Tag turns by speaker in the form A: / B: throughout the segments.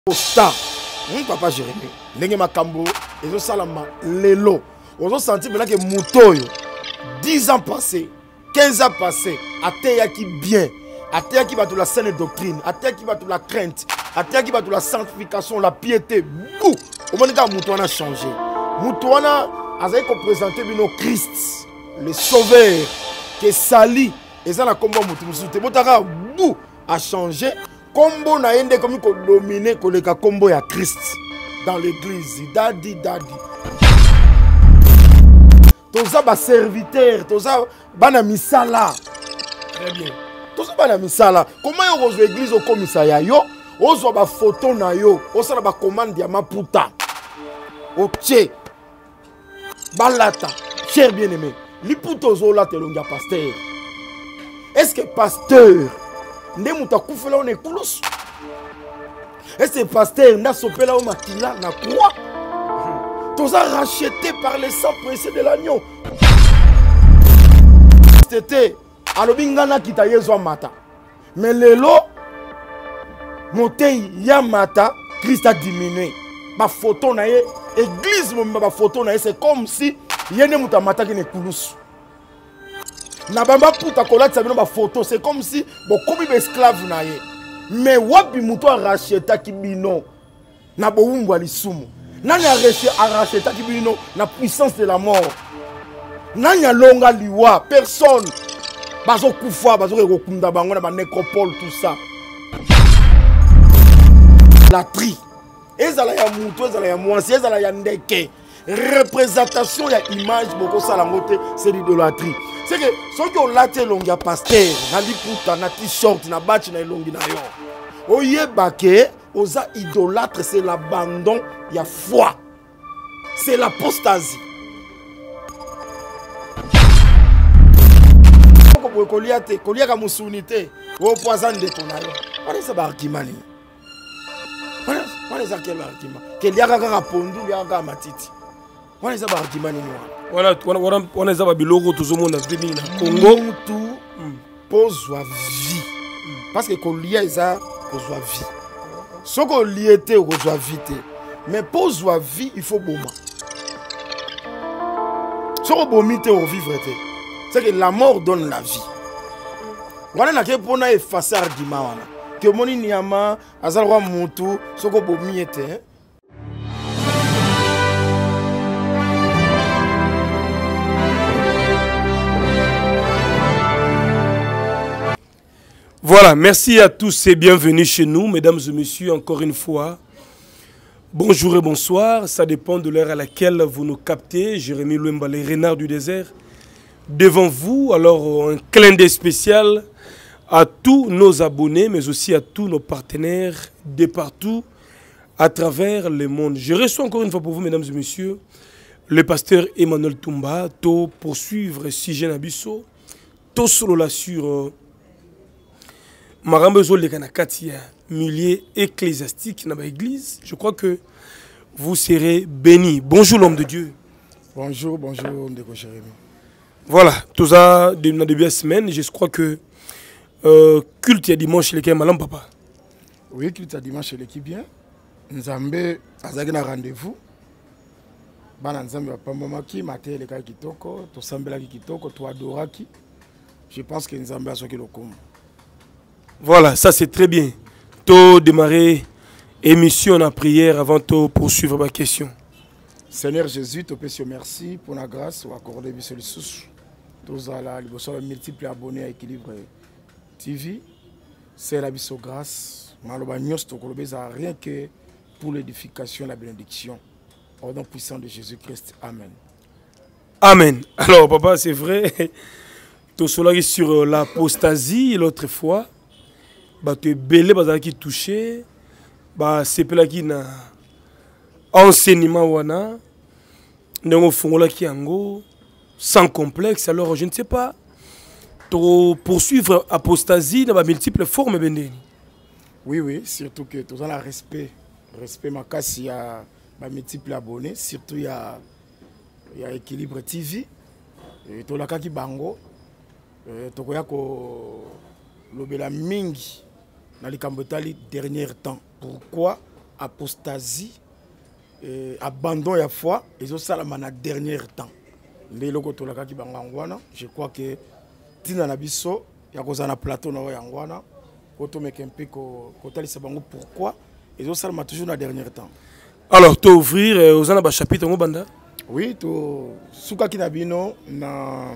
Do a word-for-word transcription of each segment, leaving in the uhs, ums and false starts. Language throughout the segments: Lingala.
A: Posta, mon papa Jérémy, ndenge makambo, ezo salama lelo. Ozo senti maintenant que Moutoyo, dix ans passés, quinze ans passés, ateya qui bien, ateya qui va tout la saine doctrine, ateya qui va tout la crainte, ateya qui va tout la sanctification, la piété. Bouh, au moment où Moutoana a changé. Moutoana a présenté bino Christ, le sauveur, que sali, et ça la combo Moutouna. Moutoana bouh a changé. Combo na yende comme ko dominer ko le combo ya Christ dans l'église. Dadi dadi. Toza ba serviteur, toza bana misala. Très bien. Toza bana misala. Comment yo rezo église au commissariat yo, ozo ba photo na yo, osala ba commande ya maputa. Oche. Balata, cher bien-aimé. Liputo zo la telonga pasteur. Est-ce que pasteur nde muta kufela on ekulusu? Est-ce que pasteur n'a sopela au makila na croix? Tous a racheté par le sang précieux de l'agneau. C'était alobingana kita yezo mata. Mais lelo motei ya mata, Christ a diminué. Ma photo na ye, église mo ba photo na ye, c'est comme si yene muta mata ki ne kulusu. Na bamba puta kolati sabino ba photo, c'est comme si bo komi be esclave na ye. Mais wapi muto a racheta ki bino na bo umbu alisumu. Nani a racheta ki bino na puissance de la mort. Nani a longa liwa, personne. Bazo kufa, bazo rekokunda bango na ba nécropole tout ça. La tri. Ezala ya muto, ezala ya mwansi, ezala ya ndeke. Représentation ya image boko salangote, c'est l'idolâtrie. C'est que ceux qui ont laté longia pasteur, na liputa, na t-shirt, na batch, na longi na yo. Oye bake, oza idolâtre, c'est l'abandon, il y a foi. C'est l'apostasie. Koliate, koliaka musunité, o poison de ton ayo. On est ça barkimani. On est ça quel argument? Quel y a un pondu, il y a un matiti. On est ça barkimani noir.
B: Voilà, on est à Biloro, tout le monde a venu à Congo.
A: Tout pose vie. Parce que qu'on lie ça, qu'on soit vie. Ce qu'on lie était, qu'on soit vite. Mais pour soit vie, il faut bomber. Ce qu'on bombe, on vivre. C'est que la mort donne la vie. Voilà na ke pona effacer argument wana. Que moni niama azalwa mutu, ce qu'on bombe était.
B: Voilà, merci à tous et bienvenue chez nous, mesdames et messieurs, encore une fois. Bonjour et bonsoir, ça dépend de l'heure à laquelle vous nous captez. Jérémy Louemba, les renards du désert, devant vous. Alors, un clin d'œil spécial à tous nos abonnés, mais aussi à tous nos partenaires de partout, à travers le monde. Je reçois encore une fois pour vous, mesdames et messieurs, le pasteur Emmanuel Toumba, to poursuivre Sujet Nabiso, to solo la sur Marambezo le Kanakatia, milieu ecclésiastique dans l'église. Je crois que vous serez bénis. Bonjour l'homme de Dieu.
A: Bonjour, bonjour l'homme de Jérémy.
B: Voilà, tout ça, dans la début de la semaine, je crois que euh, culte il y a dimanche, les malam papa.
A: Oui, culte il y a dimanche, l'équipe bien. Nzambe, azaki na rendez-vous. Bana Nzambe wapambamaki, maté le kai kitoko, to sambelaki kitoko, to adoraki. Je pense que Nzambe a soki lokomo.
B: Voilà, ça c'est très bien. To démarrer émission en prière avant de poursuivre ma question.
A: Seigneur Jésus, te pèse merci pour la grâce ou accorder bisous les sous. Tous à la libération multiples abonnés à Équilibre T V. C'est la bisous grâce. Malobagnos to kolobeza rien que pour l'édification et la bénédiction. Au nom puissant de Jésus-Christ. Amen.
B: Amen. Alors papa, c'est vrai. Tout cela sur l'apostasie l'autre fois. Bah tu es belé bah qui touché bah c'est là qui na enseignement wana ndongo fongola ki ango sans complexe. Alors je ne sais pas to poursuivre apostasie dans multiples formes bendeni.
A: Oui oui, surtout que tout ça la respect respect makasi ya ba multiples abonnés, surtout il y a il y a Équilibre T V et to la kaki bango to koya ko lobela mingi dans les Cambotali dernier temps. Pourquoi apostasie euh, abandon ya foi ezosalama na dernier temps nde eloko tolakaki bango yango wana. Je crois que ntina na biso ya kozala na plateau na oyo yango wana po tomeka mpe kotalisa bango pourquoi ezosalama toujours na dernier temps.
B: Alors to ouvrir euh, oza na bachapitre yango banda.
A: Oui, to sukaki na bino na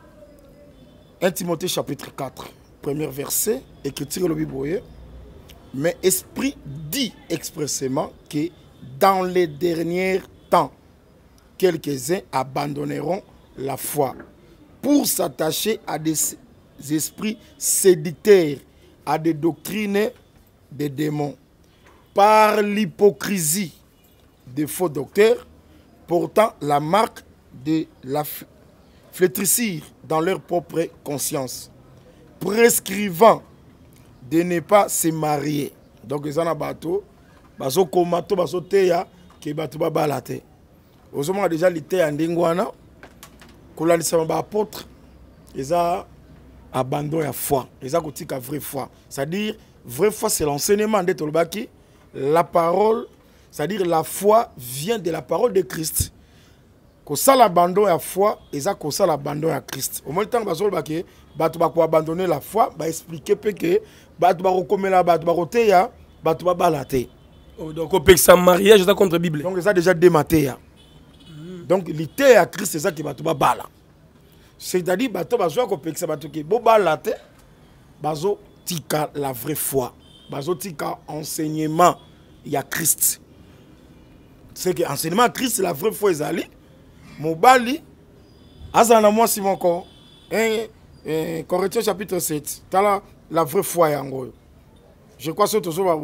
A: un Timothée chapitre quatre premier verset écriture le biboye. Mais Esprit dit expressément que dans les derniers temps, quelques-uns abandonneront la foi pour s'attacher à des esprits séditaires, à des doctrines des démons, par l'hypocrisie des faux docteurs, portant la marque de la flétrissure dans leur propre conscience, prescrivant de ne pas se marier. Donc ils ont un bateau, bazo komato bazo teya ke bato ba balate. Ozoma déjà lité ya ndingwana kolani sama ba apôtre, ils ont abandon ya foi, ils ont kotika vraie foi. C'est-à-dire vraie foi c'est l'enseignement de tolbaki, la parole, c'est-à-dire la foi vient de la parole de Christ. Ko ça l'abandon ya foi, ils ont ça l'abandon ya Christ. Au moins temps bazo baki bato ba ko abandonner la foi, ba expliquer pe que bato ba rekomela bato ba roteya bato ba balate.
B: Oh, donc au pexam mariage ça contre Bible.
A: Donc ça déjà dématé ya. Mm. Donc l'ité à Christ c'est ça qui bato ba bala. C'est-à-dire bato ba zo ko pexam bato ki bo balate bazo tika la vraie foi. Bazo tika enseignement ya Christ. C'est que enseignement Christ c'est la vraie foi ezali. Mobali azana moi si mon corps. Un Corinthiens chapitre sept, la, la vraie foi yango. Je crois que tout ça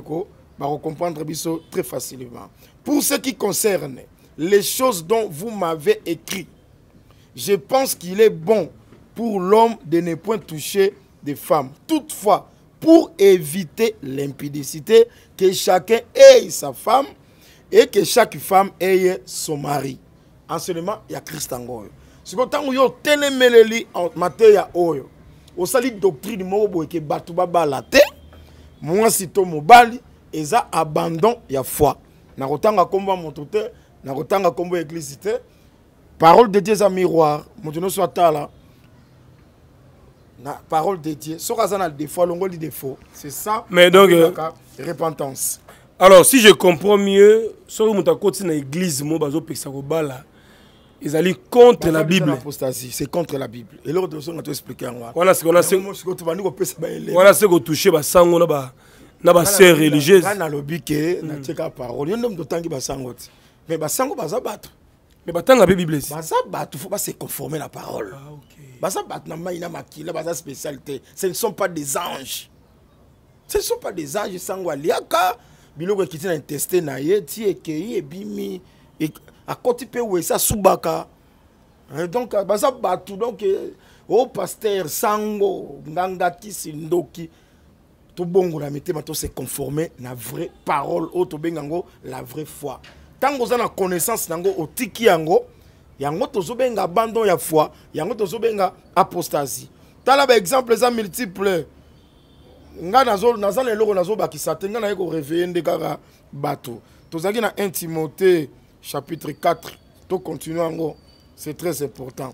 A: va comprendre très facilement. Pour ce qui concerne les choses dont vous m'avez écrit, je pense qu'il est bon pour l'homme de ne point toucher des femmes. Toutefois, pour éviter l'impudicité, que chacun ait sa femme et que chaque femme ait son mari. En seulement, il y a Christ en goyo. Si vous avez télémeleli en matière oyo, au sali doctrine mobo ke batu baba la te, moi si to mobali, eza abandon ya foi. Na rotanga komba montote, na rotanga kombo église, parole de Dieu est un miroir, montono soit tala. Na parole de Dieu, so kazana des fois longo di défaut. C'est ça.
B: Mais donc euh,
A: repentance.
B: Alors si je comprends mieux, so mutakoti na église mo bazo peksa ko bala. Ils allaient contre la Bible.
A: C'est contre la Bible. Et l'autre chose, on a tout expliqué.
B: Voilà ce qu'on a. Voilà ce qu'on touche. Bah sang on a bah na bah sœur religieuse.
A: On a lobby que na tcheka parole. On a de temps qui bah sang autre. Mais bah sang bah ça battre.
B: Mais bah tant la Bible.
A: Bah ça battre. Faut pas se conformer à la parole.
B: Ah ok.
A: Bah ça battre na maïna makila bah ça spécialité. Ce ne sont pas des anges. Ce ne sont pas des anges sang waliaka. Biloko qui t'ont testé na ye ti ekei et bimi et à côté pe où ça soubaka. Donc baza batu donc au pasteur sango ngangaki sindoki to bongo la metema to se conformer na vraie parole au to bengango la vraie foi. Tango za na connaissance nango otiki yango yango to zo benga abandon ya foi, yango to zo benga apostasie. Tala ba exemple za multiple. Nga nazo nazo le loko nazo bakisa tenga na yeko réveiller ndekaka batu. Tozaki na un Timothée chapitre quatre, tout continuons, c'est très important.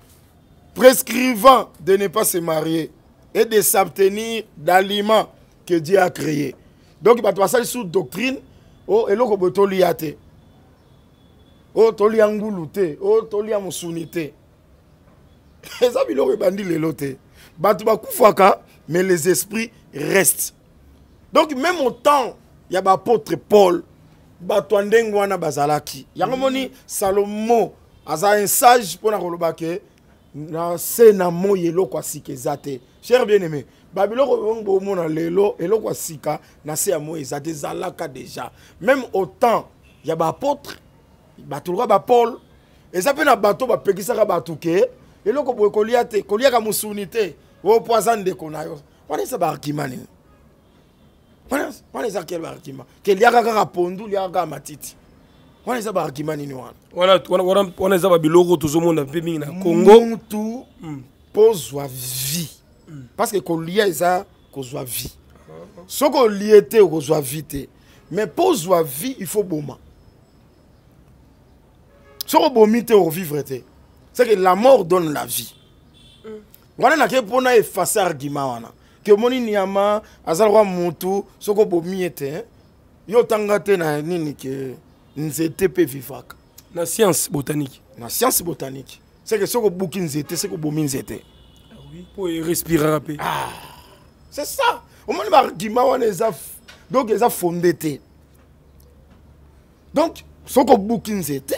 A: Prescrivant de ne pas se marier et de s'abstenir d'aliments que Dieu a créés. Donc, il va passer sous doctrine, oh, et l'autre, il va liate. Oh, toli angulute, oh, toli amusunite. Et ça, il va dire les lotes. Batouba koufaka, mais les esprits restent. Donc, même au temps, il y a l'apôtre Paul. Bato ndengwana bazalaki yango moni Salomo aza un sage pona kolobake na se na moye eloko asika ezate. Cher bien-aimé, babiloko bongo mona lelo eloko asika na se ya moye ezate zalaka déjà. Même au temps ya ba apôtre batulwa ba Paul eza pe na bato ba pekisaka bato ke eloko boye kolia te kolia ka musunité wo poison de konayo. Wana sa ba arkimani. Wana wana za quel argument que liaka ka pondu liaka matiti. Wana za argument ni wana.
B: Wana wana wana za biloko tozomona pe mingi na Congo
A: mutu pozwa vie. Parce que kolia eza kozwa vie. Soko liete kozwa vie te. Mais pour la vie, il faut boma. Si on bomite au vivre, c'est que la mort donne la vie. Voilà na ke pona effacer argument wana. Que moni niama azalwa mutu soko bomite yo tangate na nini ke nzete pe vivaka.
B: La science botanique.
A: La science botanique. C'est que soko buki nzete, c'est que bomi nzete.
B: Ah oui, pour respirer rapide.
A: Ah. C'est ça. Au moins l'argument wana eza donc eza fondé. Donc soko buki nzete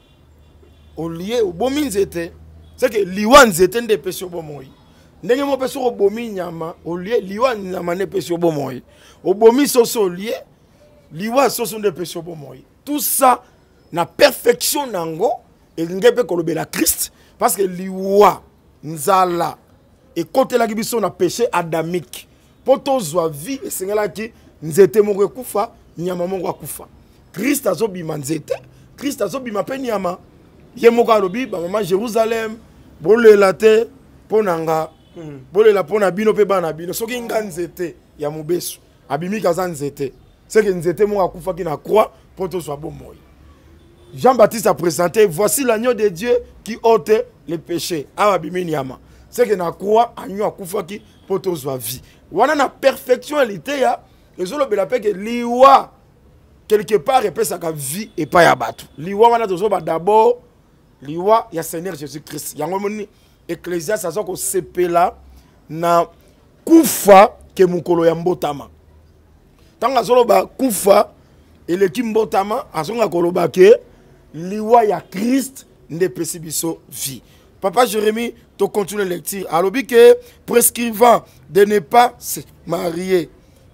A: au lieu au bomi nzete. C'est que liwan nzete nde pesio bomoi. Ndenge mo pesio bomi nyama au lieu liwan nyama ne pesio bomoi. Au bomi soso au lieu liwa soso nde pesio bomoi. Tout ça na perfection nango et ngepe kolobela Christ parce que liwa nzala et côté la biso na péché adamique. Poto zwa vie et sengela ki nzete moko kufa nyama moko kufa. Christ azobima nzete, Christ azobima pe nyama. Ye moko alobi ba mama Jérusalem bolela te ponanga bolela pona bino pe bana bino soki nga nzete ya mobesu abimi kaza nzete c'est que nzete moko akufa ki na croix poto soit bon moi. Jean-Baptiste a présenté voici l'agneau de Dieu qui ôte les péchés abimi nyama c'est que na croix agneau akufa ki poto soit vie wana na perfection elité ya ezolo bela pe que liwa quelque part epesa ka vie et pas ya batu liwa wana tozo ba d'abord liwa ya Seigneur Jésus-Christ. Yango moni Ecclésiaste azoko sepela na kufa ke mukolo ya mbotama. Tanga zolo ba kufa eleki mbotama azonga koloba ke liwa ya Christ nde pesi biso vie. Papa Jérémie, to continue lecture. Alobi que prescrivant de ne pas se marier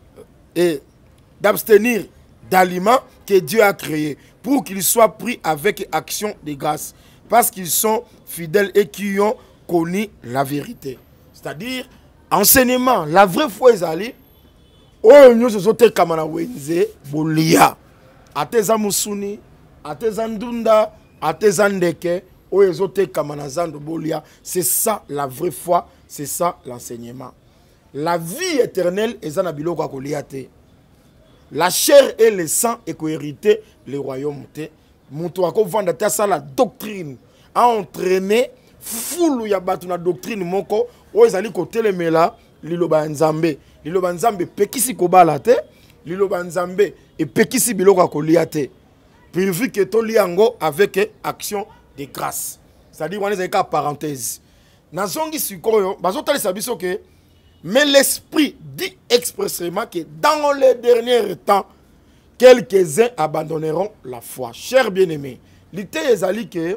A: et d'abstenir d'aliments que Dieu a créés pour qu'ils soient pris avec action de grâce. Parce qu'ils sont fidèles et qui ont connu la vérité. C'est-à-dire, enseignement, la vraie foi est allée. Oh, nous sommes tous kamana wenze, bolia. Ateza musuni, ateza ndunda, ateza ndeke, oh, nous sommes tous kamana zando bolia. C'est ça la vraie foi, c'est ça l'enseignement. La vie éternelle est en abilo kwa koliate. La chair et le sang est hérité le royaume. Moutou ako vanda ta sa la doctrine a entraîné foule ya batu na doctrine moko o ezali ko telemela liloba nzambe liloba nzambe pekisi ko bala te liloba nzambe et pekisi biloko ko liate pourvu que to liango avec action de grâce c'est-à-dire on est ka parenthèse na zongi sikoyo bazo tali sabiso que mais l'esprit dit expressément que dans les derniers temps quelques-uns abandonneront la foi. Chers bien-aimés, l'idée est ali que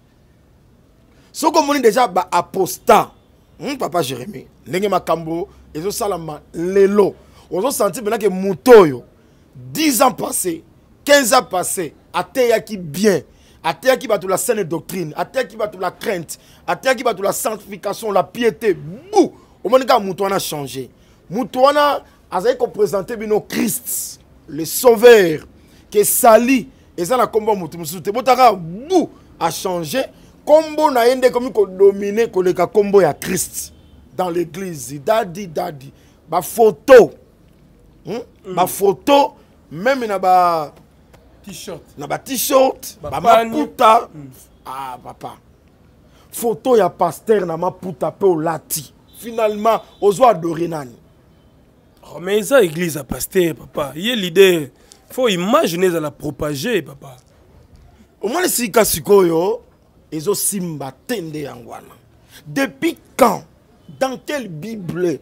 A: ce qu'on dit déjà ba apostat, hum, papa Jérémie, ndenge makambo, ezo salama lelo, ozo senti maintenant que mutoyo dix ans passés, quinze ans passés, ateya ki bien, ateya ki ba la saine doctrine, ateya ki ba la crainte, ateya ki ba la sanctification, la piété, bou, au moment que mutoana a changé. Mutoana a ko présenter bino Christ. Le sauveur que sali et ça la combo mutumusute botaka bou a changé combo na yende comme ko dominer ko le ka combo ya Christ dans l'église dadi dadi ba photo hmm? mm. ba photo même na ba
B: t-shirt
A: na ba t-shirt ba, ba maputa mm. ah papa photo ya pasteur na maputa pe o lati finalement ozo adorer nani.
B: Oh, mais ça, l'église a pasteur, papa. Il y a l'idée. Il faut imaginer ça la propager, papa.
A: Au moins, si Kasikoyo, ils ont simba tende yangwana. Depuis quand, dans quelle Bible,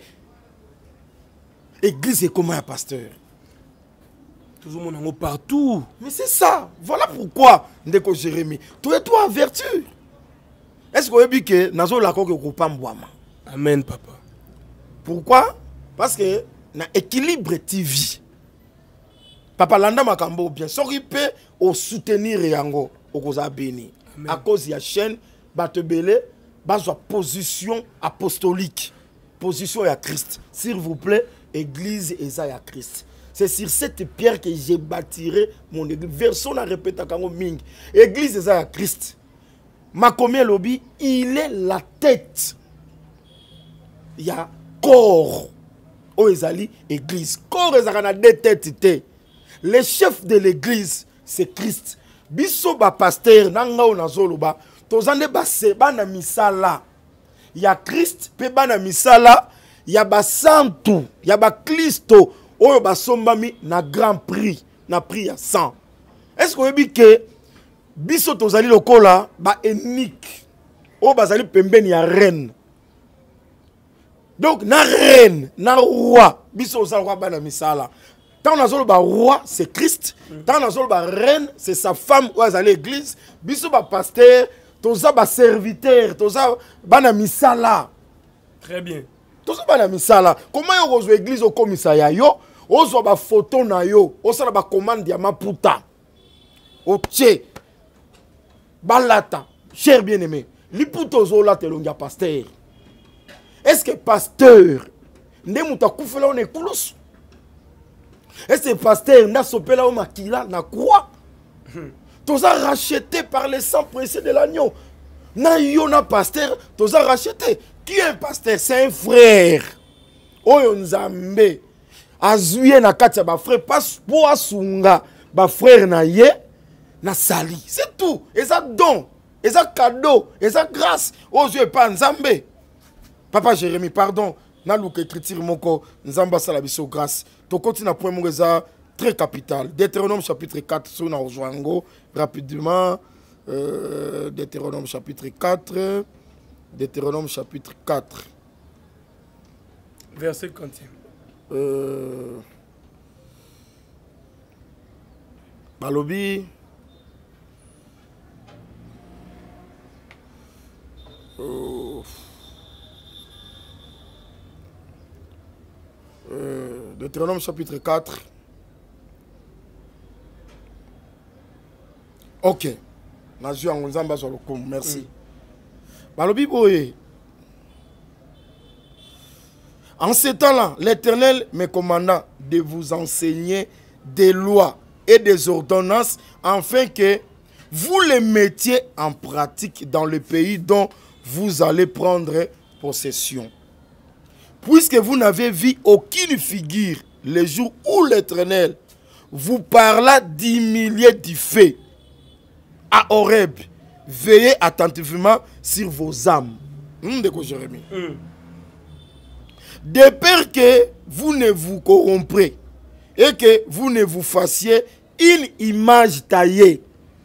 A: l'église est comme un pasteur?
B: Tout le monde partout.
A: Mais c'est ça. Voilà pourquoi, Ndeko Jérémie, tu es toi en vertu. Est-ce que vous avez dit que nous avons la coque au Pambouama?
B: Amen, papa.
A: Pourquoi? Parce que na équilibre T V. Papa Landa Makambo bien s'occupe au soutenir yango au koza béni. À cause de la chaîne Batebele, base position apostolique, position à Christ. S'il vous plaît, église et à Christ. C'est sur cette pierre que j'ai bâtiré mon église. Version la répète à Kango Ming. Église et à Christ. Makomé Lobby, il est la tête. Il y a corps. O ezali église corps ezaka na deux têtes. Le chef de l'église, c'est Christ. Biso ba pasteur, nanga o nazoloba, tozande ba seba na misala. Ya Christ, pe ba na misala, ya ba santu, ya ba Christo, oyo ba sombami na grand prix, na prix ya cent. Est-ce que vous avez dit que biso tozali lokola ba unique, oyo bazali pembeni ya reine. Donc, na reine, na roi, biso ozali roi ba na misala. Tant on a le roi, c'est Christ. Tant on a le reine, c'est sa femme ou à l'église. Biso ba pasteur, toza ba serviteur, toza ba na misala.
B: Très bien.
A: Toza ba na misala. Comment yo rezo église au commissariat yo, ozo ba photo na yo, osala ba commande ya maputa. Oche. Balata, cher bien-aimé. Liputo zo la telonga pasteur. Est-ce que pasteur ne muta kufela on ekulusu? Est-ce que pasteur n'a sopé là au makila na croix? Tous a racheté par le sang précieux de l'agneau. Na yo na pasteur, tous a racheté. Qui est un pasteur? C'est un frère. Oyo nzambe. Azuye na katia ba frère pas pour asunga ba frère na ye na sali. C'est tout. Et ça don, et ça cadeau, et ça grâce. Aux yeux pas nzambe. Papa Jérémie, pardon. Na luka écriture moko nzamba sala biso grâce. To continue à point mongeza très capital. Deutéronome chapitre quatre, sur na rejoindre rapidement. Euh, Deutéronome chapitre quatre. Deutéronome chapitre quatre.
B: Verset combien?
A: Euh, Balobi. Euh, Euh, Deutéronome chapitre quatre. Ok. Merci. Mm. En ce temps-là, l'Éternel me commanda de vous enseigner des lois et des ordonnances afin que vous les mettiez en pratique dans le pays dont vous allez prendre possession. Puisque vous n'avez vu aucune figure le jour où l'Éternel vous parla d'humilier du feu à Horeb, veillez attentivement sur vos âmes. Hum, de quoi, Jérémie? Mm. De peur que vous ne vous corromprez et que vous ne vous fassiez une image taillée,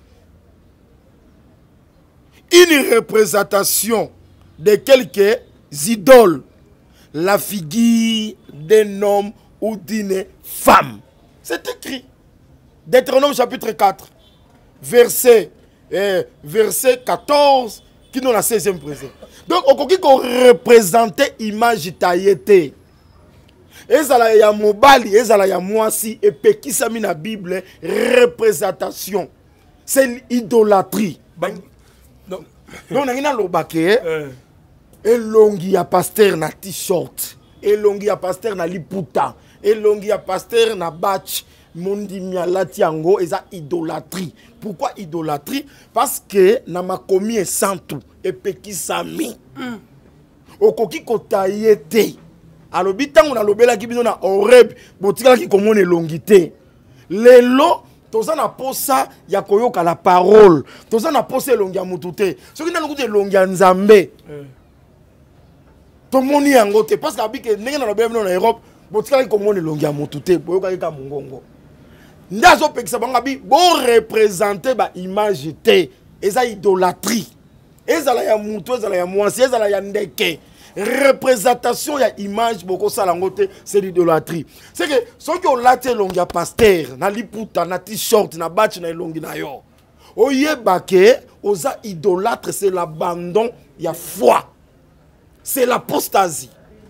A: une représentation de quelques idoles, la figure d'un homme ou d'une femme. C'est écrit. Deutéronome chapitre quatre, verset, euh, verset quatorze, qui nous la seizième présent. Donc, on peut représenter l'image taillée. Et ça, il y a mobali, et ça, il y a moisi, et puis qui s'est mis dans la Bible, représentation. C'est l'idolâtrie. Donc, on a une lobake. Elongi ya pasteur na t-shirt, elongi ya pasteur na liputa, elongi ya pasteur na batch, mondi mialati yango, eza idolâtrie. Pourquoi idolâtrie? Parce que na makomi e santu, et peki sami. Mm. Okoki kotaye te. Alobi tango na lobela ki biso na Horeb, botika ki komone elongi te. Lelo, toza na posa ya koyoka la parole. Toza na posa elongi ya mutu te. Soki na lukuti elongi ya nzambe. Mm. Tout le monde est en côté parce que les gens en Europe, ils sont en longue à montouté, ils sont en mongongo. Ndazo pekisa bangabi bo représenter ba image té, eza idolâtrie. Ezala ya mutu, ezala ya mwasi, ezala ya ndeke. Représentation ya image boko sala ngote, c'est l'idolâtrie. C'est que ceux qui ont laté longue à pasteur, na liputa, na t-shirt, na batch na longue na yo. Oyebake, oza idolâtre, c'est l'abandon ya foi. C'est l'apostasie.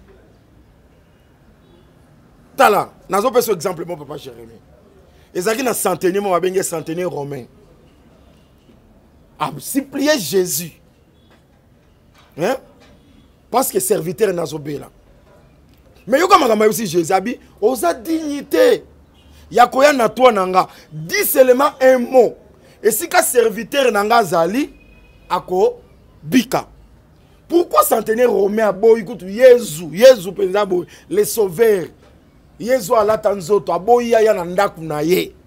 A: Tala, nazo pe ce exemple mon papa Jérémie. Ezaki na centenier mo babenge centenier romain. A supplié Jésus. Hein? Parce que serviteur nazo bela. Mais yo comme comme aussi Jésus abi, osa dignité. Yakoya na toi nanga, dis seulement un mot. Et si ka serviteur nanga zali ako bika. Pourquoi centenaire romain a beau écoute Jésus, Jésus pensabo le sauveur. Jésus ala tanzoto aboyi ya na ndaku na ye.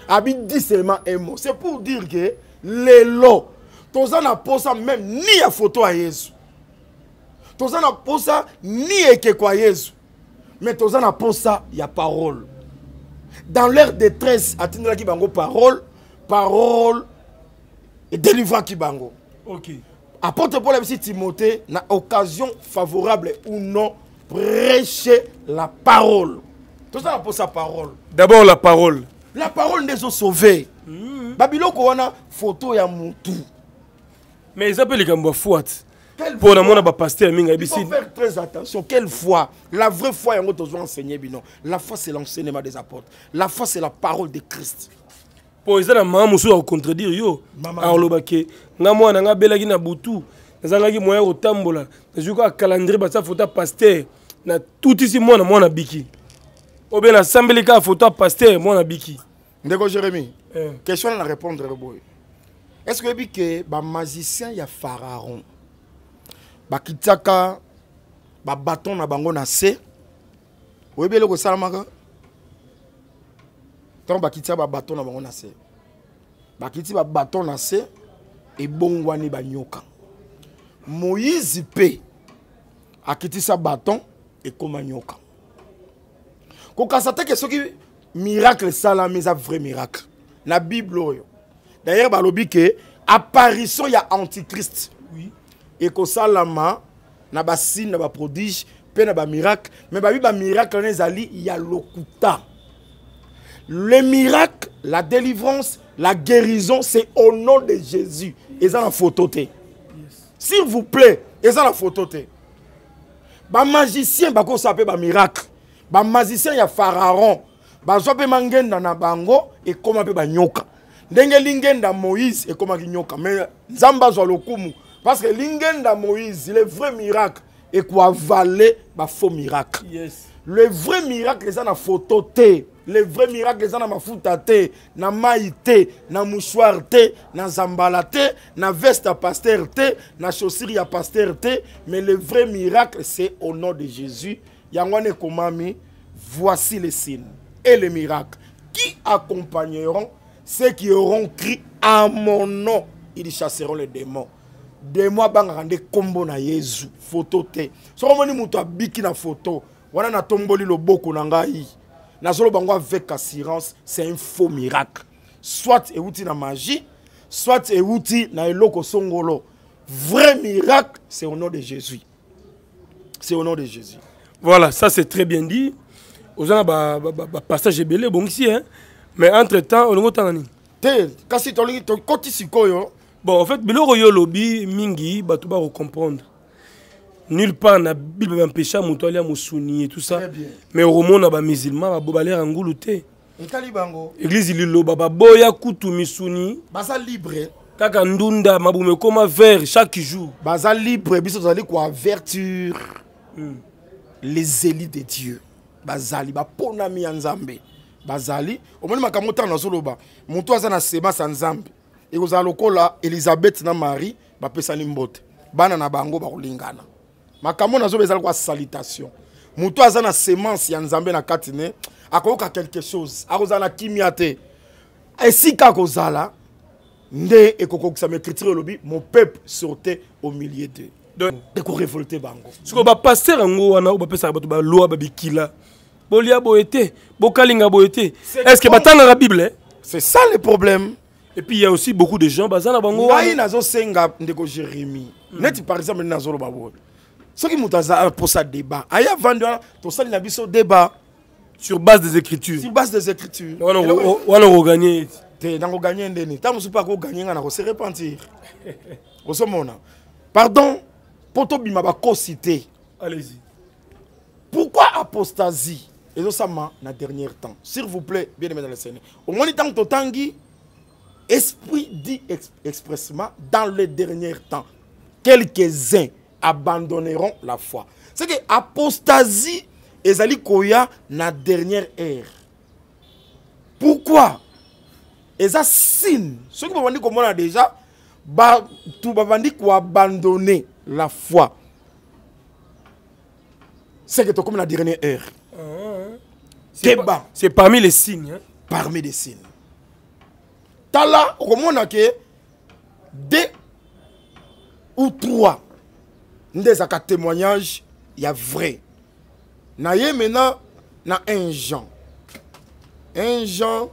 A: Abi dit seulement un mot. C'est pour dire que les lots, tous en a posé même ni à photo à Jésus. Tous en a posé ni à quoi Jésus. Mais tous en a posé il y a parole. Dans leur détresse, attendez qui bango parole, parole et délivrant qui bango.
B: Ok.
A: Apôtre Paul et Timothée n'a occasion favorable ou non prêcher la parole. Tout ça pour sa parole.
B: D'abord la parole.
A: La parole nous a sauvés. Mm. Babylone a photo ya mutu.
B: Mais ils appellent les gambas fouat. Pour la pasteur
A: il faut faire très attention. Quelle foi? La vraie foi, on doit enseigner. La foi, c'est l'enseignement des apôtres. La foi, c'est la parole de Christ.
B: Pour les gens, maman musu contredire yo. Alors le baké, nga moi nga belagi na butu, nazangaki moyen otambola. Najuka calendrier ba sa photo pasteur na tout ici moi na moi na biki. Obe na sambeli ka photo pasteur moi na biki.
A: Ndeko Jérémy. Eh. Question à répondre boy. Est-ce que bi que ba magicien ya pharaon ba kitaka ba bâton na bango na se. Obe le ko salamaka. Tant bakiti ba bâton na bango na se. Bakiti ba bâton na se et bongwani ba nyoka. Moïse pe akiti sa bâton et comme nyoka. Ko kasata que ce qui miracle ça la mais un vrai miracle. La Bible yo. D'ailleurs ba lobi que apparition ya antichrist. Oui. Et ko salama na ba signe na ba prodige pe na ba miracle mais ba bi ba miracle na zali ya lokuta. Le miracle, la délivrance, la guérison, c'est au nom de Jésus. Et ça la photo. S'il vous plaît, et ça la photo. Ba magicien ba ko sape ba miracle. Ba magicien ya pharaon. Ba zope mangenda na bango et comment pe ba nyoka. Ndenge lingenda Moïse et comment nyoka. Mais Nzamba zo lokumu parce que lingenda Moïse, le vrai miracle et quoi valer ba faux miracle. Yes. Le vrai miracle c'est na photo té. Le vrai miracle c'est na mafuta té, na maïté, na mouchoir té, na zambala té, na veste à pasteur té, na chaussure à pasteur té, mais le vrai miracle c'est au nom de Jésus. Yangwane komami, voici les signes et les miracles qui accompagneront ceux qui auront crié à mon nom, ils chasseront les démons. Démons bangande kombo na Jésus, photo té. So moni muto abiki na photo, wana na tomboli loboko na ngai. Nazolo bango avec assurance, c'est un faux miracle. Soit euti na magie, soit euti na eloko songolo. Vrai miracle, c'est au nom de Jésus. C'est au nom de Jésus.
B: Voilà, ça c'est très bien dit. Aux gens ba ba passage belé bon ici hein. Mais entre-temps, on a ni.
A: Té, kasi tolingi to koti sikoyo.
B: Bon, en fait, biloko yo lobby mingi batu ba comprendre. Nulle part na Bible empêcha muto ali musuni et tout ça. Mais au roman na ba musulman ba bobaler angulu té.
A: Ekali bango.
B: Église lilo baba boya kutu misuni.
A: Baza libre.
B: Kaka ndunda mabume koma vers chaque jour.
A: Baza libre biso zali quoi verture. Mm. Les élites de Dieu. Bazali ba ponami nzambe. Bazali omoni makamota na soloba. Muto azana sema sa nzambe. Et vous allez lokola Elisabeth na Marie ba pesani mbote. Bana na bango ba kolingana. Makambo na zo bezala kwa salutation. Muto azana semence ya nzambe na katine, akoka quelque chose. Akozana kimiate. Esika kozala nde ekokokisa me critique lobi mon peuple sortait au milieu d'eux. Donc de ko révolter bango.
B: Ce ko ba pasteur ngo wana ba pesa ba ba loi ba bikila. Bolia boete, bokalinga boete. Est-ce que batanga la Bible?
A: C'est ça le problème.
B: Et puis il y a aussi beaucoup de gens bazana bango.
A: Ngai nazo senga ndeko Jérémie. Net par exemple nazo lo babo. Ce qui m'a pour ça débat. Aya vendu tout ça il a biso débat
B: sur base des écritures.
A: Sur base des écritures.
B: On a on gagner.
A: Té na gagner ndeni. Ta musu pas ko gagner na ko se repentir. Osomona. Pardon, poto bima ba ko citer.
B: Allez-y.
A: Pourquoi apostasie? Et ça ma na dernier temps. S'il vous plaît, bien aimé dans le Seigneur. Au moins temps to tangi esprit dit ex expressement dans les derniers temps. Quelques-uns abandonneront la foi. C'est que apostasie ezali koya na dernière ère. Pourquoi? Eza signe. Ce qui bandi comme on a déjà ba tout bandi ko abandonner la foi. C'est que tu comme la dernière ère.
B: C'est pas, c'est parmi les signes hein?
A: Parmi les signes. tala okomona ke deux ou trois des aka témoignage il y a vrai na ye maintenant na un Jean un Jean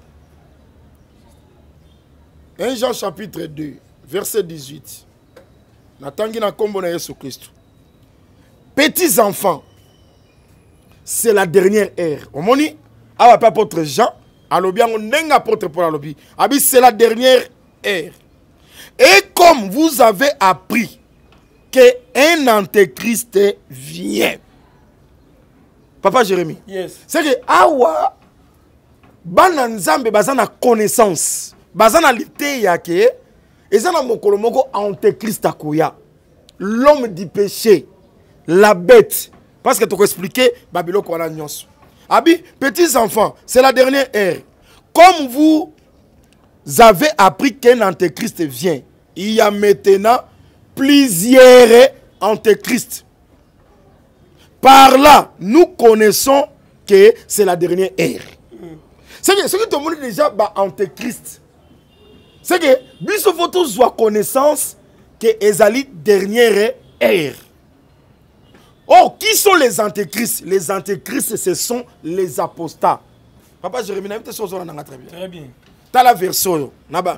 A: un Jean chapitre deux verset dix-huit na tangi na kombo na Yesu Christ. Petits enfants, c'est la dernière ère. Au moni, awa pas apôtre Jean, alobi on nenga apôtre Paul alobi. Abi c'est la dernière ère. Et comme vous avez appris que un antéchrist vient. Papa Jérémie.
B: Yes.
A: C'est que awa bana nzambe bazana connaissance. Bazana lité yake ezana mokolo moko antéchrist akoya. L'homme du péché. La bête. Parce que tu peux expliquer Babylone quoi la nyos. Abi, petits enfants, c'est la dernière ère. Comme vous avez appris qu'un antéchrist vient, il y a maintenant plusieurs antéchrists. Par là, nous connaissons que c'est la dernière ère. C'est que ce que tout le monde déjà bah antéchrist. C'est que biso faut tous avoir connaissance que ezali dernière ère. Or, qui sont les antéchrists? Les antéchrists, ce sont les apostats. Papa Jérémie, très bien.
B: Très bien.
A: Dans la version,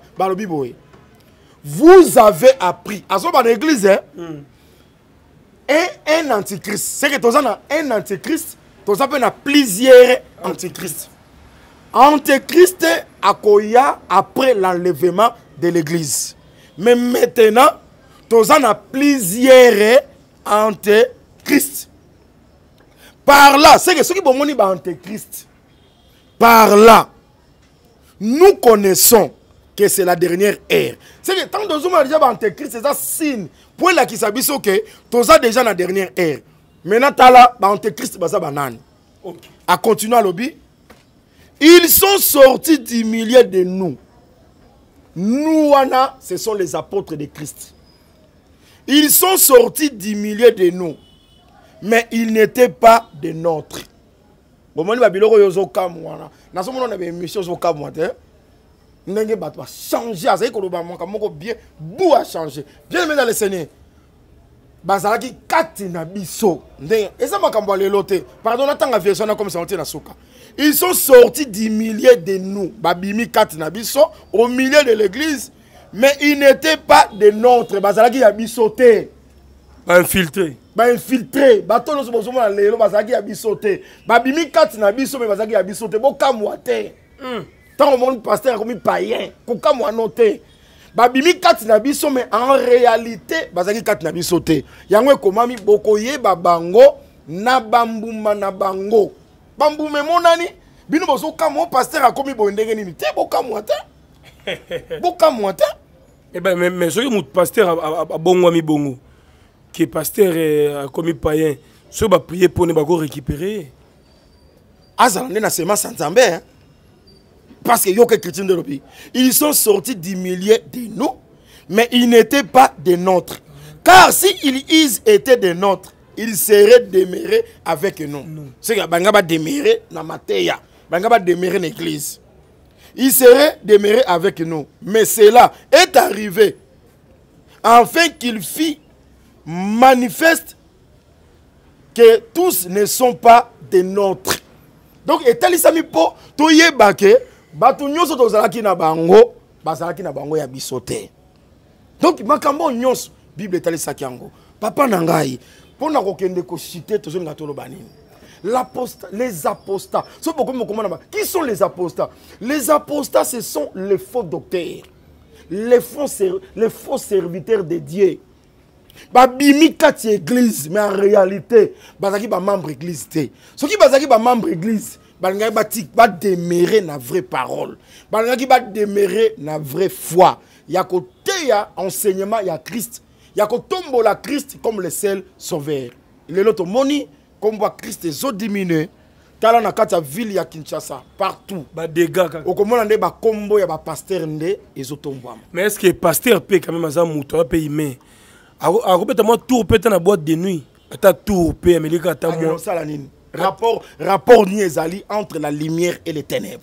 A: vous avez appris, à ce l'église, mm. un, un antéchrist. C'est que tu as un antéchrist, tu as plusieurs antéchrists. Antéchrist akoya après l'enlèvement de l'église. Mais maintenant, tu as plusieurs antéchrists. Christ. Par là, c'est que ceux qui ont dit antéchrist, par là, nous connaissons que c'est la dernière ère. C'est que tant que nous avons déjà antéchrist, c'est un signe. Pour là qui s'habille, que tu as déjà la dernière ère. Maintenant, tu as là, antéchrist, c'est banane. À continuer à lobby. Ils sont sortis du milieu de nous. Nous, Anna, ce sont les apôtres de Christ. Ils sont sortis du milieu de nous. Mais ils n'étaient pas des nôtres. Bon, moi, je vais vous dire que nous avons une mission de nous avons changé. Nous avons bien bout à changer. Bien aimé dans le Seigneur. Bazalaki katina biso. Et ça m'a cambolé l'autre. Pardon, attends la version comme ça on tient la souka. Ils sont sortis du milieu de nous. Babimi katina biso au milieu de l'église. Mais ils n'étaient pas des nôtres. Bazalaki yabisoté.
B: Infiltré.
A: Ba infiltré, ba tono so bozo na lelo bazaki ya bisote. Ba bimi kati na biso me bazaki ya bisote bo kamwa te. Mm. Tant mon pasteur comme païen, ko kamwa noté. Ba bimi kati na biso me en réalité bazaki kati na bisote. Yango komami bokoye ba bango na bambuma na bango. Bambume monani bino bozo kamwa pasteur akomi bo ndenge nini te bo kamwa te. Bo kamwa te.
B: Eh ben mais mais ce que mon pasteur a bongo mi bongo. Que pasteur est comme païen, ceux qui prier pour nous récupérer.
A: Azalane na sema sanzambe, parce que yo que chrétien de l'opi. Ils sont sortis du milieu de nous, mais ils n'étaient pas des nôtres. Car si ils étaient des nôtres, ils seraient demeurés avec nous. C'est que bangaba demeurer na mateya, bangaba demeurer dans l'église. Ils seraient demeurés avec nous, mais cela est arrivé afin qu'il fit manifeste que tous ne sont pas des nôtres. Donc, etalisami po to yebake batu nyonso tozalaki na bango bazalaki na bango ya bisote. Donc, makambo nyonso Bible etalisaki yango. Papa na ngai pona kokende ko citer tozonga tolo banini. L'apostat, les apostats. Qui sont les apostats? Les apostats, ce sont les faux docteurs, les faux, les faux serviteurs de Dieu. Babimi kati église, mais en réalité, bazaki ba membre église té. Ce qui bazaki ba membre église, bazaki ba tik ba demeurer na vraie parole. Bazaki ba demeurer na vraie foi. Ya côté ya enseignement ya Christ. Ya ko tombo la Christ comme le seul sauveur. Le loto moni comme voit Christ zo diminuer. Tala na kati ya ville ya Kinshasa partout.
B: Ba dégâts.
A: Okomona nde ba kombo ya ba pasteur nde ezotombwa.
B: Mais est-ce que pasteur peut quand même azam muto peut aimer? A répéter moi tour peut na boîte de nuit. Ata tour peut Amerika ata moi.
A: Rapport rapport ni ezali entre la lumière et les ténèbres.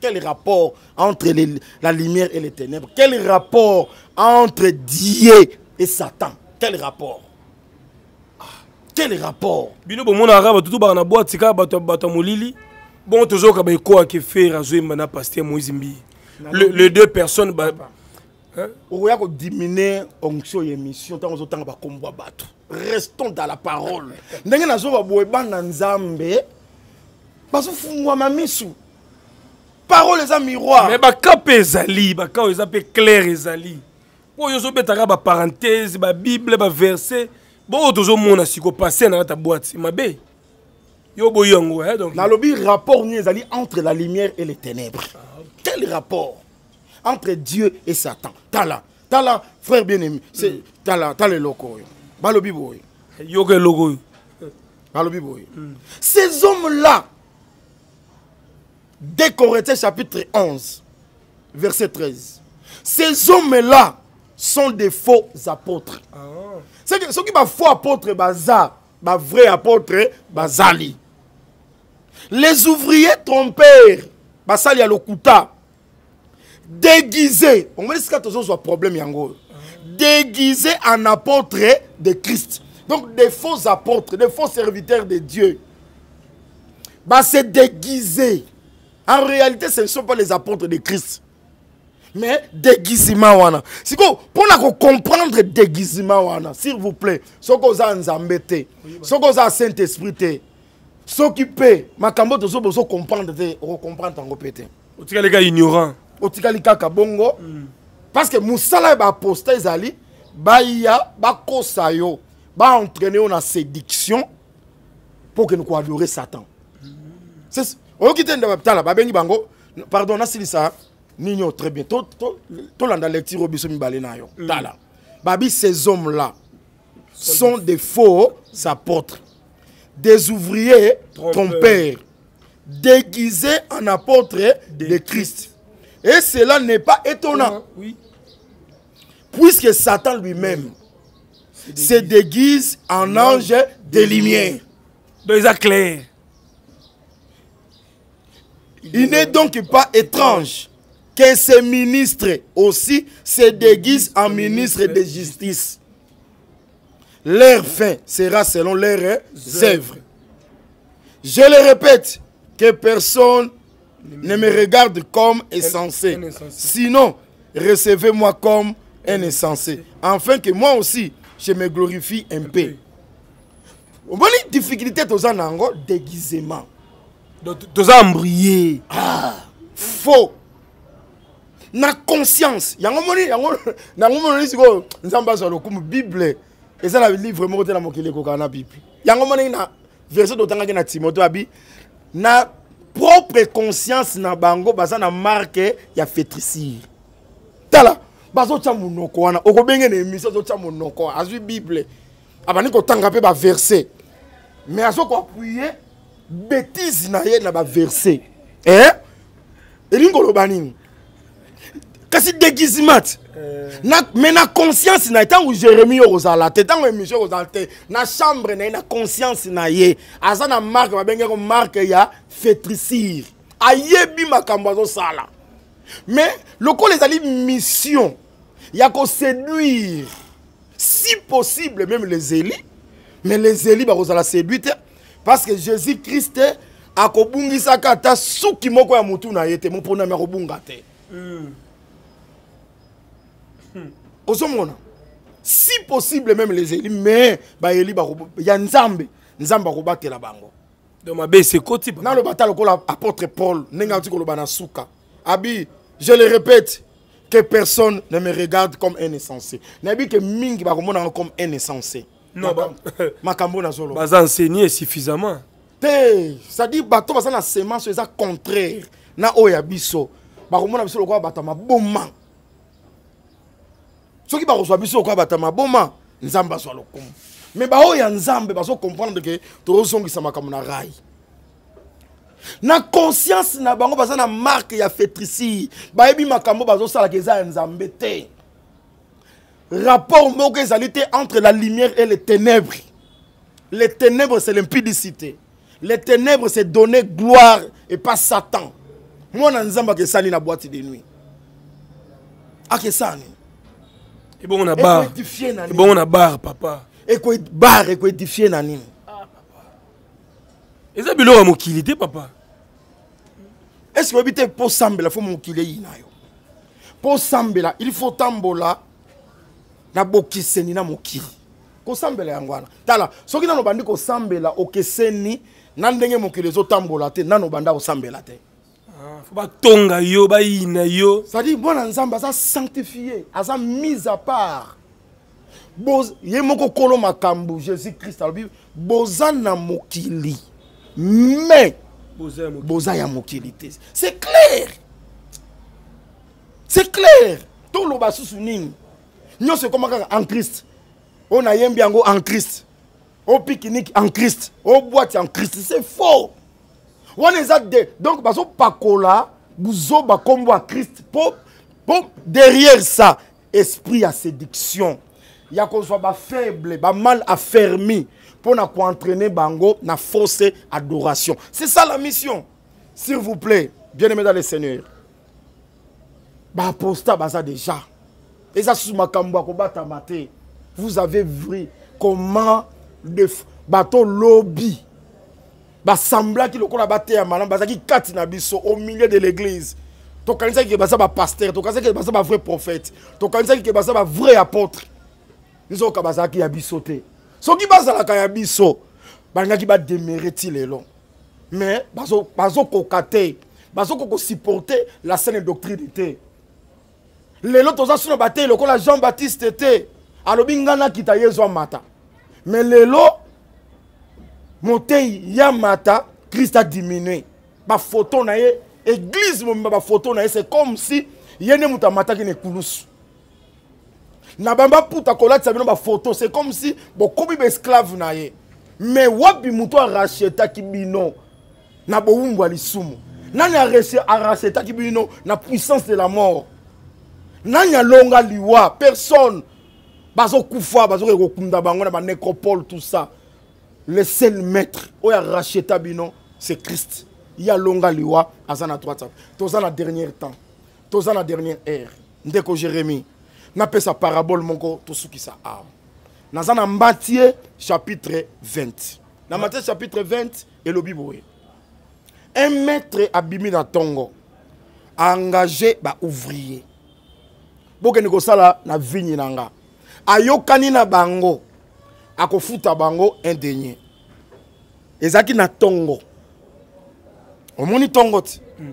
A: Quel rapport entre les, la lumière et les ténèbres? Quel rapport entre Dieu et Satan? Quel rapport? ah, Quel rapport?
B: Bino bon mon arabe tout ba na boîte tika bato bato molili. Bon toujours ka ba ko ke faire azo mana pasteur Moïse Mbi. Les deux personnes ba
A: on va diminuer onction émission tant autant ba kombo bato. Restons dans la parole. Ndenge nazo ba boeba na Nzambe. Parce que ma misu. Parole est un miroir.
B: Mais baka pe ezali, baka ezapé clair ezali. Po yo so betaka ba parenthèse, ba Bible, ba verset. Bon toujours mona siko passer na ta boîte, mabe. Yo boyongo hein donc.
A: Na lobi rapport ni ezali entre la lumière et les ténèbres. Ah, okay. Quel rapport entre Dieu et Satan? Tala, tala frère bien-aimé, c'est mm. tala, tala loko. Ba lobi boy.
B: Yo ke loko.
A: Ba lobi boy. Mm. Ces hommes-là, dès Corinthiens chapitre onze, verset treize. Ces hommes-là sont des faux apôtres. Ah. C'est que ceux qui sont faux apôtres, baza, ba vrai apôtre, bazali. Les ouvriers trompeurs, basali à l'okuta, déguisés. On me dit que c'est un problème yango. Déguisés en apôtres de Christ. Donc des faux apôtres, des faux serviteurs de Dieu. Bah c'est déguisé. En réalité, ce ne sont pas les apôtres de Christ. Mais déguisement wana. Si pour comprendre déguisement wana, s'il vous plaît, ce que vous avez embêté, ce que vous avez Saint-Esprit, ce qui peut, ma cambo de so comprendre, on comprendre en répété.
B: Au tika les gars ignorants.
A: Au tika les gars kabongo. Parce que Moussala ba apostat zali, ba iya, ba kosayo, ba entraîner on a séduction pour que nous adorer Satan. C'est on quitte ndabaptala ba bengi bango, pardon, na silisa. Nino très bien. Tout la lecture au biso mibale na yo. Tala. Babi ces hommes-là sont des faux apôtres, des ouvriers trompeurs, déguisés en apôtres de Christ. Et cela n'est pas étonnant.
B: Oui.
A: Puisque Satan lui-même se déguise en ange de lumière.
B: Donc ça clair.
A: Il n'est donc pas étrange que ces ministres aussi se déguisent en ministres de justice. Leur fin sera selon leurs œuvres. Je le répète, que personne ne me regarde comme insensé. Sinon, recevez-moi comme un insensé. Afin que moi aussi, je me glorifie un peu. Vous voyez la difficulté de ce déguisement.
B: De ça embrouillé.
A: Ah, faux. Na conscience yango moni yango na ngomoni siko nzamba zo lokumu Bible eza na livre moko te na mokili ko kana Bible yango moni na verset dotanga ke na Timothée abi na propre conscience na bango baza na marque ya fétricide tala bazo tya munoko wana okobenge na émission zo tya munoko azui Bible abani ko tanga pe ba verset mais azo ko appuyer bêtise na ye na ba verset eh elingo lobanini kasi déguisement na mais na conscience na tant où Jérémie ozala te tant émission ozala te na chambre na na conscience na ye aza na marque ba benga ko marque ya fétricide ayebi makambo zo sala mais loko les ali mission ya ko séduire si possible même les élis mais les élis ba ozala séduire parce que Jésus Christ a ko bungisa kata suki moko ya mutu na yete mo pona ma ko bunga te. Si possible même les élis mais ba éli ba ya nzambe nzamba ko batela bango
B: donc ma be c'est côté
A: na le batalo ko l'apôtre Paul nenga ti ko bana suka abi je le répète que personne ne me regarde comme un insensé na bi que mingi ba ko mona comme un insensé
B: non ba
A: makambo na solo
B: ba enseigner suffisamment
A: te ça dit bato ba na semence ça contraire na oya biso ba ko mona biso ko batama bomma. Ceux qui va recevoir biso kwa batama boma nzamba so lokumu mais ba oya nzambe baso comprendre que to zongisa makambo na rai na conscience na bango baza na marque ya fétricide ba yebi makambo bazo sala ke za nzambe te rapport moko ezalité entre la lumière et les ténèbres. Les ténèbres c'est l'impudicité, les ténèbres c'est donner gloire et pas Satan. Moi, Nzamba ke sani na boîte de nuit. Ah, que sani.
B: Et bon, on a barre. Et bon, on a barre, papa.
A: Et quoi, barre, et quoi, édifié nani.
B: Ah, papa. Et ça, bilo, mon kilité, papa.
A: Est-ce que vous habitez pour Sambela, il faut mon kilé pour Sambela, il faut tambola. Na bokiseni na mokili. Ko Sambela yangwana. Tala, soki na no bandi ko Sambela okeseni, na ndenge mokili zo tambola te, na no banda ko Sambela te.
B: Faut pas tonga yo, ba ina yo.
A: Ça dit bon Nzamba ça sanctifié, ça mis à part. Boz yemoko kolo makambu Jésus Christ albi bozana mokili. Mais boza ya mokili te. C'est clair. C'est clair. Tout le bas sous nini. Nous c'est comme en Christ. On a yembi yango en Christ. Au pique-nique en Christ. Au boîte en Christ. C'est faux. On est à deux. Donc, parce que Pakola, Bouzo, Bakombo à Christ. Pour, pour, derrière ça, esprit à séduction. Il y a qu'on soit faible, mal affermi. Pour nous entraîner Bango, na fausse adoration. C'est ça la mission. S'il vous plaît, bien aimé dans le Seigneur. Bah, apostat, bah, ça déjà. Et ça, sous ma kambo, vous avez vu comment le bateau lobby. Bah sembla qui le qu'on a battu à malam bah qui quatre nabiso au milieu de l'église. To kanisa qui bah ça bah pasteur, to kanisa qui bah ça bah vrai prophète, to kanisa qui bah ça bah vrai apôtre. Ils ont kabasa qui a bisoté. So qui bah ça la kaya biso, bah nga qui bah démériter les longs. Mais bazo bazo kokate, bazo koko supporter la saine doctrine était. Les lots toza sur la bataille le qu'on la Jean-Baptiste était. Alobi ngana kita yezo mata. Mais les lots Montei Yamata, Christ a diminué. Ma photo na ye, église ma photo na ye, c'est comme si yene mutamata qui ne koulous. Na bamba puta kolat sabino ma photo, c'est comme si bo kobi be esclave na ye. Mais wapi muto aracheta kibino na bo umbwa lisumu. Nani aracheta kibino na puissance de la mort. Nani alonga liwa, personne. Bazo kufa, bazo rekokunda bango na ba nécropole tout ça. Le seul maître, où il y a racheté Bino, c'est Christ. Il y a longa liwa, azana droite. Tous en la dernière temps, tous en la dernière ère. Ndeko Jérémie, n'a pas sa parabole mongo, tout ce qui ça a. Dans un Matthieu chapitre vingt. Dans Matthieu chapitre vingt, et le Bible. Un maître abimi dans Tongo a engagé ba ouvrier. Boke niko sala na vigne nanga. Ayokani na bango. Ako futa bango indénié. Ezaki na tongo. Omoni tongo ti. Mm.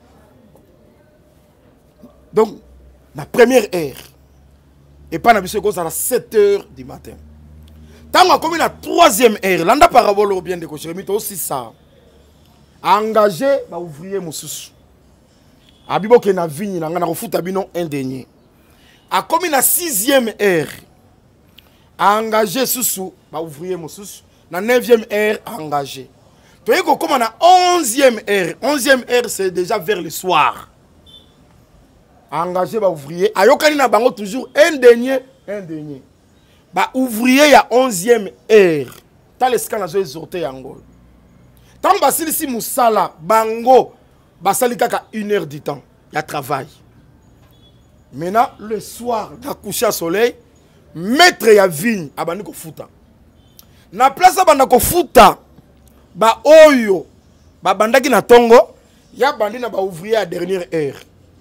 A: Donc, la première heure. Et pas na biso à sept heures du matin. Tant comme la troisième heure, l'anda parabole ou bien de Jérémie aussi ça. Engagé ba ouvrier mususu. Abibo ke na vigne na ngana ko futa bino indénié. A comme la sixième heure. Engagé sous bah ouvrier moussous na neuvième heure engagé. Tu vois comment na onzième heure, onzième heure c'est déjà vers le soir. Engagé bah ouvrier, ayokani na bango toujours un dernier, un dernier. Bah ouvrier ya onzième heure. T'as les scans zo exhorté yango. Tant basili si musala bango basali kaka une heure du temps, il y a travail. Maintenant le soir, na coucher à soleil. Maître ya vigne abandi ko futa na place abanda ko futa ba oyo ba bandaki na tongo ya bandi na ba ouvrier à dernière heure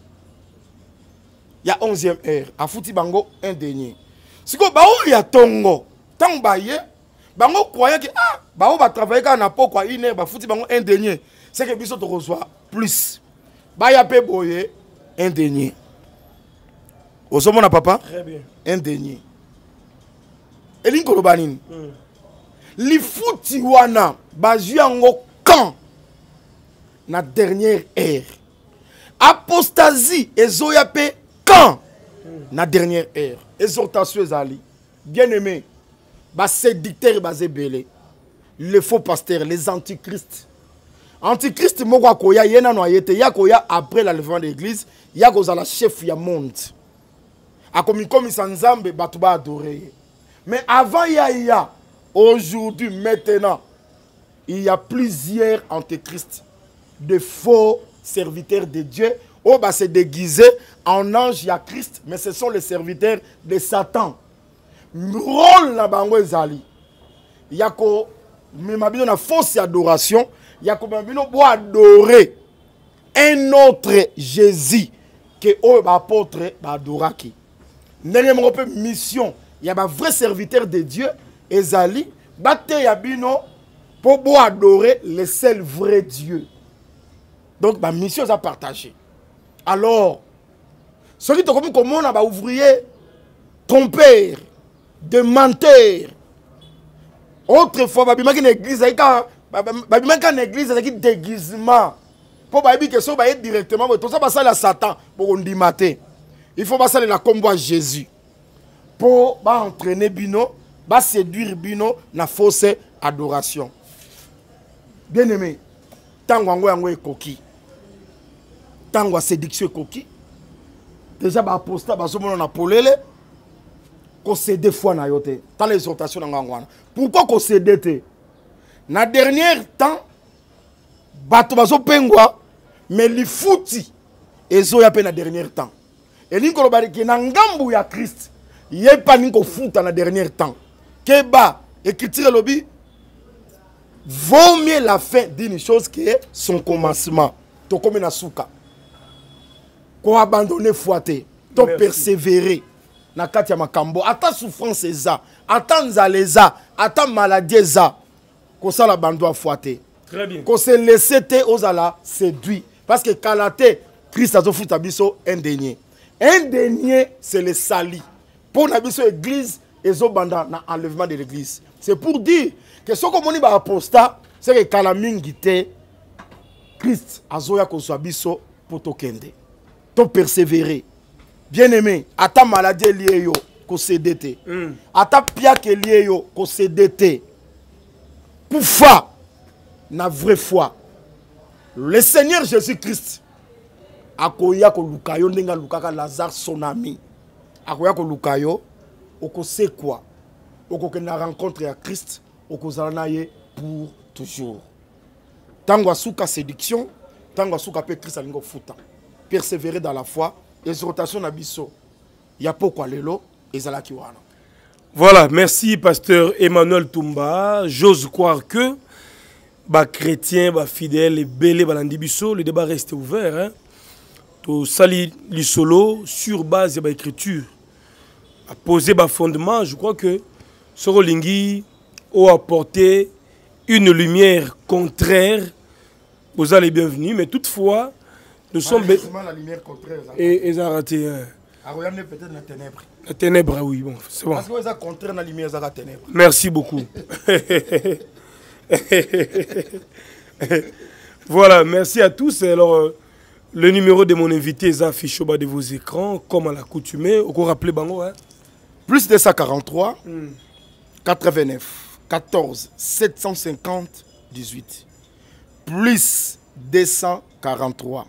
A: ya onzième heure a futi bango un dernier siko ba oyo ya tongo tant ba ye bango croyait que ah ba o ba travailler ka na poko une heure ba futi bango un dernier c'est que biso to reçoit plus ba ya pe boye un dernier osomona papa très bien un dernier. Elin Kolobanin. Li fouti wana bajiango quand na dernière ère. Apostasie ezoyape quand na dernière ère. Exhortation ezali. Bien-aimé, ba séducteur basé belé. Les faux pasteurs, les antichrists. Antichrist moko koya yena no yete yakoya après l'enlèvement de l'église, yakoza la chef ya monde. Akomi komi sanzambe batuba adorer. Mais avant Yahya, aujourd'hui, maintenant, il y a plusieurs antéchrists, de faux serviteurs de Dieu. Oh, bah, c'est déguisé en ange, il y a Christ, mais ce sont les serviteurs de Satan. Rôle na bango ezali. Il y a ko memabino na fausse adoration, il y a ko memabino bo adorer un autre Jésus que oh apôtre ba adoraki. Ndenge mo pe mission, il y a ba vrai serviteur de Dieu ezali, bate ya bino pour bo adorer le seul vrai Dieu. Donc ma mission est à partager. Alors ceux qui ont comme on a ba ouvrier trompeur, de menteur. Autrefois, babima qui l'église, babima qui l'église, c'est qui déguisement. Pour babi que ça va être directement, tout ça va ça la Satan pour on dit maté. Il faut passer la combat Jésus pour ba entraîner bino, ba séduire bino na fausse adoration. Bien aimé, tango ngo yango ekoki. Tango séduction ekoki. Déjà ba apostat ba so na polele. Qu'on cède fois na yote. Dans l'exhortation ngangwana. Pourquoi qu'on cède te? Na dernier temps, bato bazo pengwa, mais li fouti ezo ya pe na dernier temps. Et li ko lobari ke na ngambu ya Christ, yé pa ni ko fouta na dernier temps. Keba écriture lobi vaut mieux la fin d'une chose que son commencement. To comme na souka. Ko abandonner foi te, to persévérer. Na kati ya makambo ata souffrance eza ata nzala eza ata maladie eza ko sala bando afuate.
B: Très bien.
A: Ko se laisser te ozala séduit parce que kalate Christ azo futa biso un dernier. Un dernier c'est le sali. Pour na biso église ezo banda na enlèvement de l'église. C'est pour dire que ce que moni ba apostat c'est que kalamingi te Christ azo ya ko so biso pour to kende. To persévérer. Bien-aimé, ata maladie lié yo ko cédete. Mm. Ata piake lié yo ko cédete. Pour foi, na vraie foi. Le Seigneur Jésus-Christ akoya ko lukayo ndenga lukaka Lazare son ami. Akoya ko lukayo oko sait quoi? Oko ke na rencontre à Christ, oko zalana ye pour toujours. Tango asuka séduction, tango asuka pe Christ alingo futa. Persévérer dans la foi. Exhortation na biso. Ya pourquoi lelo ezalaki wana.
B: Voilà, merci pasteur Emmanuel Toumba. J'ose croire que bah chrétiens, bah fidèles et belé balandi biso, le débat reste ouvert hein. To sali li solo sur base de l'écriture. A poser bah fondement, je crois que Sorolingi a apporté une lumière contraire aux allez bienvenus, mais toutefois nous sommes
A: la lumière contraire.
B: Et ils ont raté.
A: Ah, regardez peut-être la ténèbre.
B: La ténèbre, oui, bon, c'est bon.
A: Parce que ça contraire la lumière, ça la ténèbre.
B: Merci beaucoup. Voilà, merci à tous. Alors, euh, le numéro de mon invité est affiché au bas de vos écrans, comme à l'accoutumée. Au rappelez Bango, hein?
A: Plus deux cent quarante-trois, mm. quatre-vingt-neuf, quatorze, sept cent cinquante, dix-huit. Plus deux cent quarante-trois.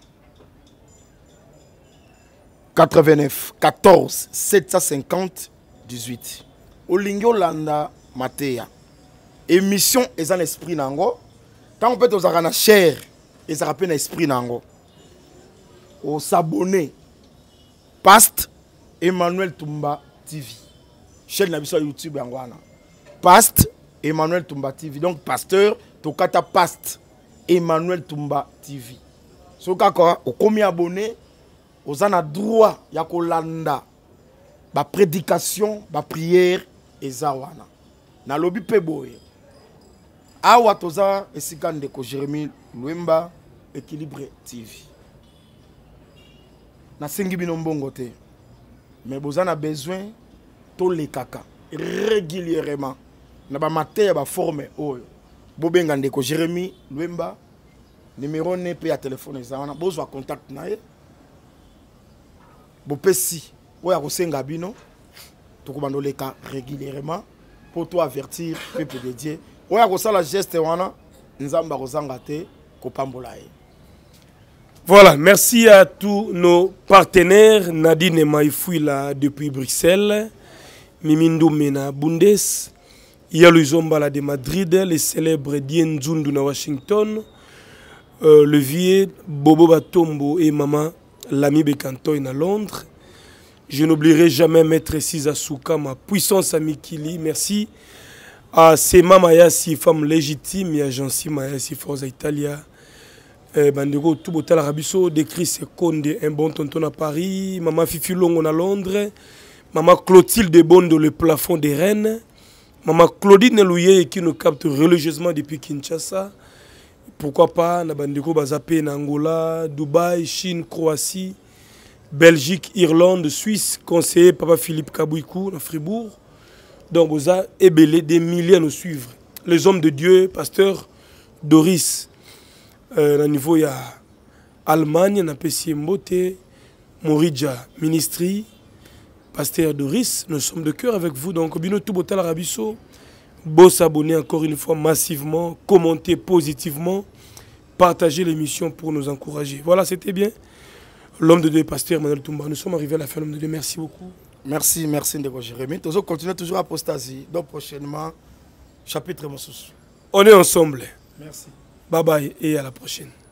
A: quatre-vingt-neuf, quatorze, sept cent cinquante, dix-huit. Olingyo Landa Matea. Émission est en esprit nango. Tant on peut aux arana chair, et ça rappelle esprit nango. Au s'abonner. Past Emmanuel Toumba T V. Chaîne na biso YouTube angwana. Past Emmanuel Toumba T V. Donc pasteur Tokata Past Emmanuel Toumba T V. So kako au combien abonné? Aux en a droit ya kolanda ba prédication ba prière ezawana na lobi peboye awa toza esikande ko Jérémie Lwemba Équilibre T V na sengi bino mbongo te mais bozana besoin to le kaka régulièrement na ba matin ba forme oyo bobenga ndeko Jérémie Lwemba numéro ne pe ya téléphone ezawana bozwa contact na ye. Bopesi, oya kosenga bino, tokobando leka régulièrement pour toi avertir peuple de Dieu. Oya kosala geste wana, nzamba kozanga te kopambola ye.
B: Voilà, merci à tous nos partenaires. Nadine Maïfouila depuis Bruxelles, Mimindo Mena Bundes, Yalou Zombala de Madrid, les célèbres Dien Zundu na Washington, euh, Levier, Bobo Batombo et maman Lami Bekantoy à Londres. Je n'oublierai jamais Maître Siza Souka, ma puissance à Mikili. Merci à Sema Mayasi, femme légitime, et à Jansi Mayasi, Forza Italia. Bandego Toubotala Rabiso, décrit Seconde, un bon tonton à Paris. Maman Fifi Longo à Londres. Maman Clotilde Bondo, le plafond des Rennes. Maman Claudine Nelouye qui nous capte religieusement depuis Kinshasa. Pourquoi pas, na Bandego Bazapé, Angola, Dubaï, Chine, Croatie. Belgique, Irlande, Suisse, conseiller Papa Philippe Kabouikou, dans Fribourg. Donc, vous avez ébélé des milliers à nous suivre. Les hommes de Dieu, pasteur Doris, euh, au niveau, il y a Allemagne, on a Pessie Mbote, Moridja, Ministry, pasteur Doris, nous sommes de cœur avec vous. Donc, Bino Toubotal Arabiso, beau s'abonner encore une fois massivement, commenter positivement, partager l'émission pour nous encourager. Voilà, c'était bien. L'homme de Dieu, pasteur Manuel Toumba. Nous sommes arrivés à la fin, l'homme de Dieu. Merci beaucoup.
A: Merci, merci Ndeko Jérémy. Nous continuons toujours à apostasie. Donc prochainement, chapitre Moussous.
B: On est ensemble.
A: Merci.
B: Bye bye et à la prochaine.